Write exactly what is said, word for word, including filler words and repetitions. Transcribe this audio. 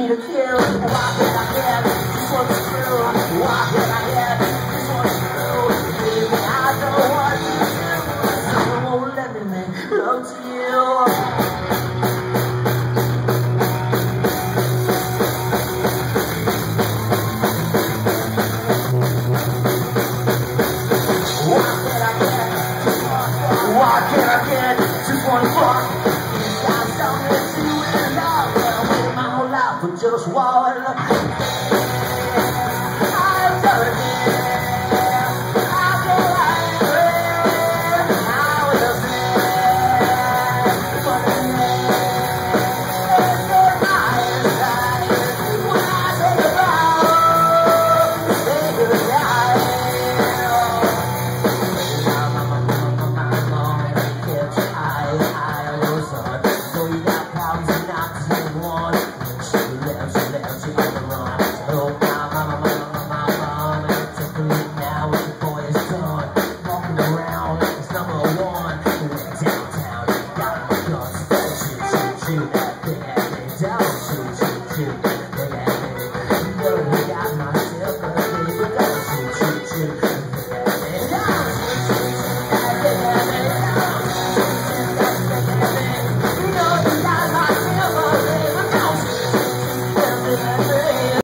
to kill. Why can't I get this one's true? Why can't I get this one's true? Baby, I don't want you to. You won't let me make love to you. Why can't I get just one fuck? You got something to do with love. I've waited my whole life for just one.